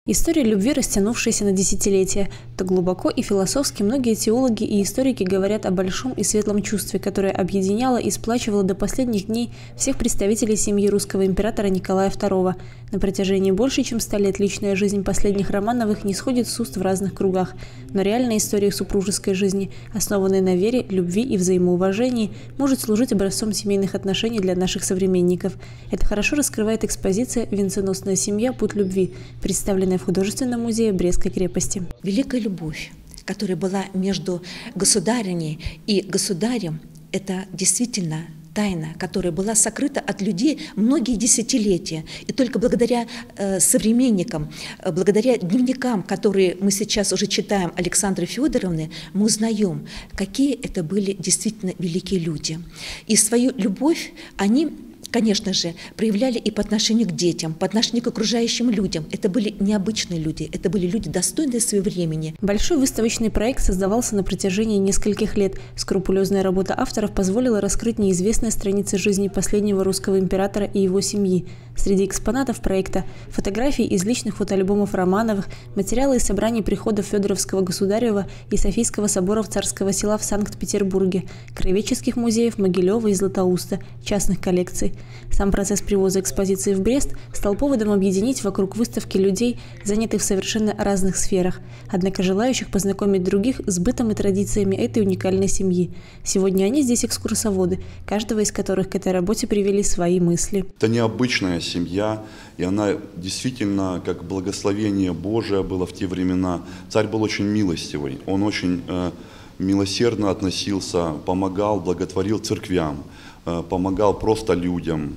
История любви, растянувшаяся на десятилетия. Так глубоко и философски многие теологи и историки говорят о большом и светлом чувстве, которое объединяло и сплачивало до последних дней всех представителей семьи русского императора Николая II. На протяжении больше чем 100 лет личная жизнь последних Романовых не сходит с уст в разных кругах. Но реальная история супружеской жизни, основанная на вере, любви и взаимоуважении, может служить образцом семейных отношений для наших современников. Это хорошо раскрывает экспозиция «Венценосная семья. Путь любви», представленная в художественном музее Брестской крепости. Великая любовь, которая была между государыней и государем, это действительно тайна, которая была сокрыта от людей многие десятилетия. И только благодаря современникам, благодаря дневникам, которые мы сейчас уже читаем Александры Федоровны, мы узнаем, какие это были действительно великие люди. И свою любовь они, конечно же, проявляли и по отношению к детям, по отношению к окружающим людям. Это были необычные люди, это были люди, достойные своего времени. Большой выставочный проект создавался на протяжении нескольких лет. Скрупулезная работа авторов позволила раскрыть неизвестные страницы жизни последнего русского императора и его семьи. Среди экспонатов проекта – фотографии из личных фотоальбомов Романовых, материалы из собраний приходов Федоровского государева и Софийского собора Царского села в Санкт-Петербурге, краеведческих музеев Могилева и Златоуста, частных коллекций. Сам процесс привоза экспозиции в Брест стал поводом объединить вокруг выставки людей, занятых в совершенно разных сферах, однако желающих познакомить других с бытом и традициями этой уникальной семьи. Сегодня они здесь экскурсоводы, каждого из которых к этой работе привели свои мысли. Это необычная семья, и она действительно, как благословение Божие было в те времена. Царь был очень милостивый, он очень милосердно относился, помогал, благотворил церквям, помогал просто людям,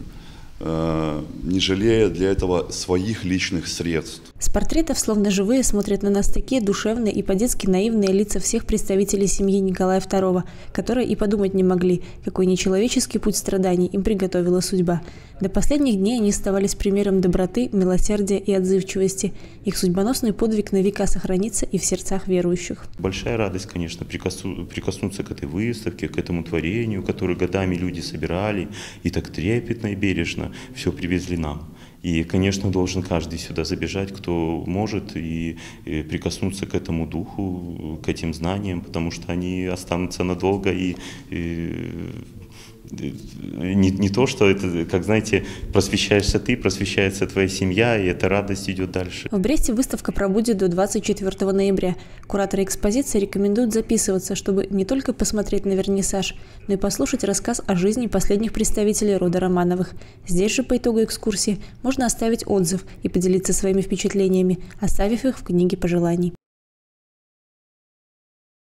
не жалея для этого своих личных средств. С портретов, словно живые, смотрят на нас такие душевные и по-детски наивные лица всех представителей семьи Николая II, которые и подумать не могли, какой нечеловеческий путь страданий им приготовила судьба. До последних дней они оставались примером доброты, милосердия и отзывчивости. Их судьбоносный подвиг на века сохранится и в сердцах верующих. Большая радость, конечно, прикоснуться к этой выставке, к этому творению, которое годами люди собирали и так трепетно и бережно все привезли нам. И, конечно, должен каждый сюда забежать, кто может, и прикоснуться к этому духу, к этим знаниям, потому что они останутся надолго и не то, что это, как знаете, просвещаешься ты, просвещается твоя семья, и эта радость идет дальше. В Бресте выставка пробудет до 24 ноября. Кураторы экспозиции рекомендуют записываться, чтобы не только посмотреть на вернисаж, но и послушать рассказ о жизни последних представителей рода Романовых. Здесь же по итогу экскурсии можно оставить отзыв и поделиться своими впечатлениями, оставив их в книге пожеланий.